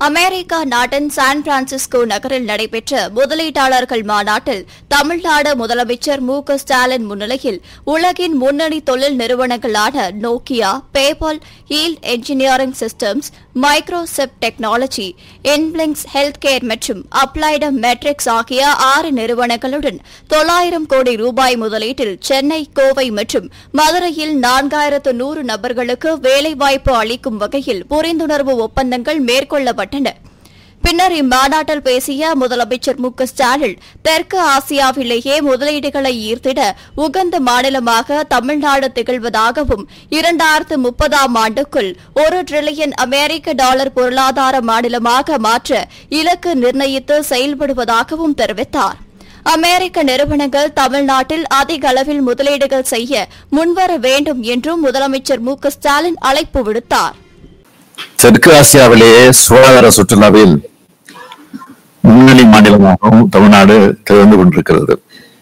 America நாட்டின் San Francisco நகரில் நடைபெற்ற முதலீட்டாளர்கள் மாநாட்டில் தமிழ்நாடு முதலமைச்சர் மு.க. ஸ்டாலின் முன்னிலையில் உலகின் முன்னணி தொழில் நிறுவனங்களான Nokia, PayPal, Yield Engineering Systems, மைக்ரோசெப்ட் டெக்னாலஜி, இன்பிளிங்ஸ் ஹெல்த் கேர் மற்றும் அப்ளைடு மெட்ரிக்ஸ் ஆகிய 6 நிறுவனங்களுடன் 900 கோடி ரூபாய் முதலீட்டில் சென்னை, கோவை மற்றும் மதுரையில் 4100 நபர்களுக்கு வேலைவாய்ப்பு அளிக்கும் வகையில் புரிந்துணர்வு ஒப்பந்தங்கள் மேற்கொள்ளப்பட்டன. பின்னர் இம்மாநாட்டில் பேசிய முதலமைச்சர் மு.க. ஸ்டாலின், தெற்கு ஆசியாவிலேயே முதலீடுகளை ஈர்த்திட உகந்த மாநிலமாக தமிழ்நாடு திகழ்வதாகவும் 2030ஆம் ஆண்டுக்குள் $1 டிரில்லியன் அமெரிக்க டாலர் பொருளாதார மாநிலமாக மாற்ற இலக்கு நிர்ணயித்து செயல்படுவதாகவும் தெரிவித்தார். அமெரிக்க நிறுவனங்கள் தமிழ்நாட்டில் அதிக அளவில் முதலீடுகள் செய்ய முன்வர வேண்டும் என்றும் முதலமைச்சர் மு.க. ஸ்டாலின் அழைப்பு விடுத்தார். தெற்கு ஆசியாவிலேயே சுகாதார சுற்றுலாவில் முன்னணி மாநிலமாகவும் தமிழ்நாடு திகழ்ந்து கொண்டிருக்கிறது.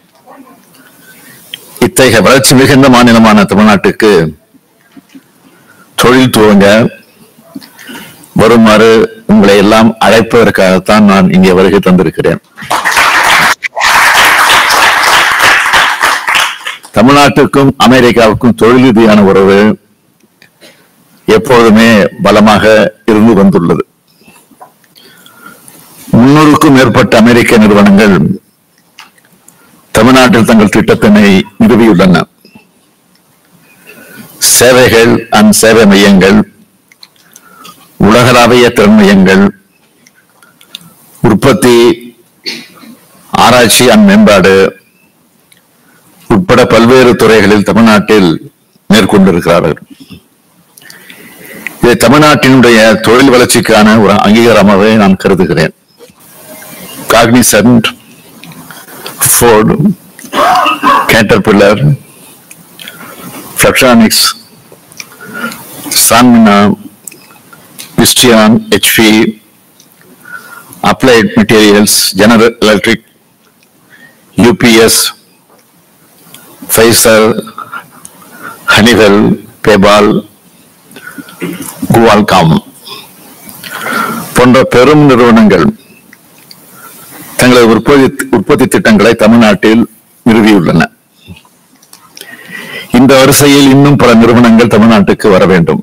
இத்தகைய வளர்ச்சி மிகுந்த மாநிலமான தமிழ்நாட்டுக்கு தொழில் துவங்க வருமாறு உங்களை எல்லாம் அழைப்பதற்காகத்தான் நான் இங்கே வருகை தந்திருக்கிறேன். தமிழ்நாட்டுக்கும் அமெரிக்காவுக்கும் தொழில் ரீதியான உறவு எப்போதுமே பலமாக இருந்து வந்துள்ளது. 300க்கும் மேற்பட்ட அமெரிக்க நிறுவனங்கள் தமிழ்நாட்டில் தங்கள் திட்டத்தினை நிறுவியுள்ளன. சேவைகள் சேவை மையங்கள், உலகளாவிய திறன் மையங்கள், உற்பத்தி, ஆராய்ச்சி மேம்பாடு உட்பட பல்வேறு துறைகளில் தமிழ்நாட்டில் மேற்கொண்டிருக்கிறார்கள். இதை தமிழ்நாட்டினுடைய தொழில் வளர்ச்சிக்கான ஒரு அங்கீகாரமாகவே நான் கருதுகிறேன். Cognizant, Ford, Caterpillar, Flextronics, Sanmina, Visteon, HP, Applied Materials, General Electric, UPS, Pfizer, Honeywell, PayPal, Qualcomm போன்ற பெரும் நிறுவனங்கள் தங்களது உற்பத்தி திட்டங்களை தமிழ்நாட்டில் நிறுவியுள்ளன. இந்த வரிசையில் இன்னும் பல நிறுவனங்கள் தமிழ்நாட்டுக்கு வர வேண்டும்.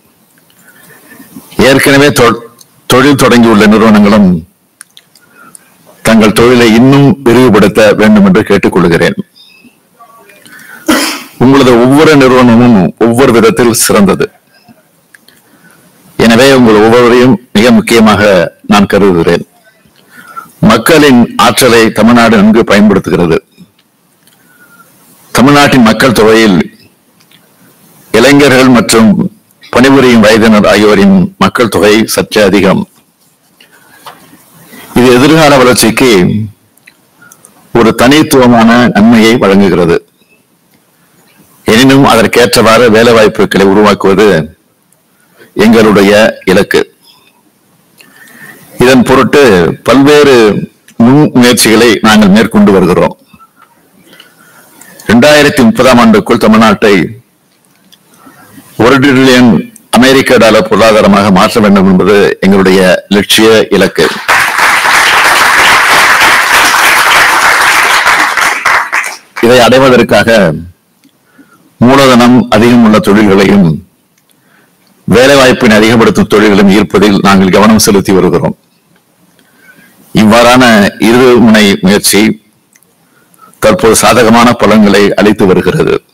ஏற்கனவே தொழில் தொடங்கியுள்ள நிறுவனங்களும் தங்கள் தொழிலை இன்னும் விரிவுபடுத்த வேண்டும் என்று கேட்டுக்கொள்கிறேன். உங்களது ஒவ்வொரு நிறுவனமும் ஒவ்வொரு விதத்தில் சிறந்தது. எனவே உங்கள் ஒவ்வொருவரையும் மிக முக்கியமாக நான் கருதுகிறேன். மக்களின் ஆற்றலை தமிழ்நாடு நன்கு பயன்படுத்துகிறது. தமிழ்நாட்டின் மக்கள் தொகையில் இளைஞர்கள் மற்றும் பணிபுரியும் வயதினர் ஆகியோரின் மக்கள் தொகை சற்று அதிகம். இது எதிர்கால வளர்ச்சிக்கு ஒரு தனித்துவமான நன்மையை வழங்குகிறது. எனினும் அதற்கேற்றவாறு வேலை வாய்ப்புகளை உருவாக்குவது எங்களுடைய இலக்கு. இதன் பொருட்டு பல்வேறு முன் முயற்சிகளை நாங்கள் மேற்கொண்டு வருகிறோம். 2030ஆம் ஆண்டுக்குள் தமிழ்நாட்டை $1 டிரில்லியன் அமெரிக்க டாலர் பொருளாதாரமாக மாற்ற வேண்டும் என்பது எங்களுடைய லட்சிய இலக்கு. இதை அடைவதற்காக மூலதனம் அதிகம் உள்ள தொழில்களையும் வேலைவாய்ப்பினை அதிகப்படுத்தும் தொழில்களையும் ஈர்ப்பதில் நாங்கள் கவனம் செலுத்தி வருகிறோம். இவ்வாறான இருமுனை முயற்சி தற்போது சாதகமான பலன்களை அளித்து வருகிறது.